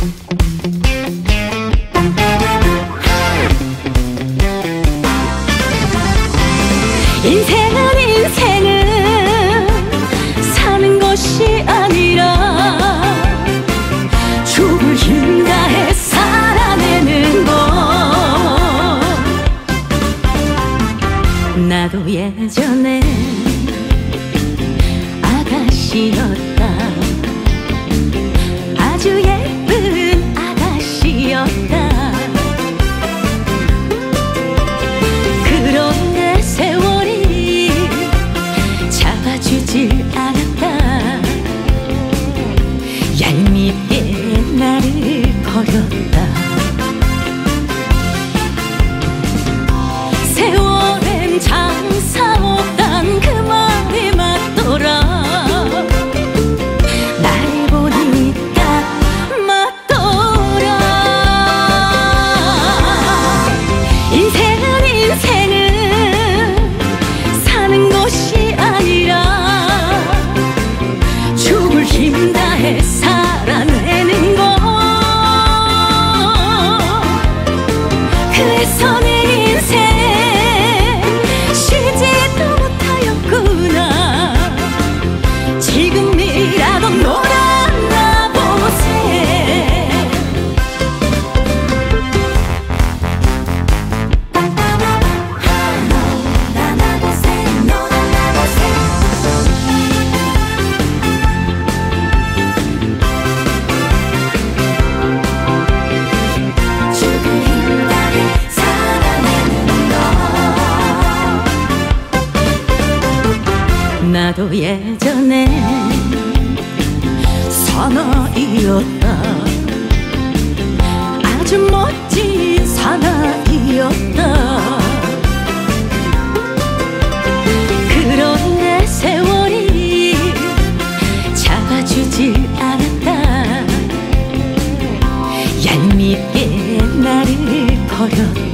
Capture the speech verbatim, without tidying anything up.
인생은 인생은 사는 것이 아니라 죽을 힘 다해 살아내는 것. 나도 예전에 아가씨였다. 아주 예쁜 아가씨였다. 그런데 세월이 잡아주질 않았다. 얄밉게 나를 버렸다. 세월엔 장사 못한 그 말이 맞더라. 날 보니까 맞더라. 인생은 인생은 사는 것이 아니라 죽을 힘 다해 살아내는 것. 그래서 내 인생 쉬지도 못하였구나. 지금이라도 놀아나 보세. 놀아나 보세. 놀아나 보세. 죽을 힘 다해 살아내는 것. 나도 예전에 사나이였다. 아주 멋진 사나이였다. 그런데 세월이 잡아주질 않았다. 얄밉게 나를 버렸다.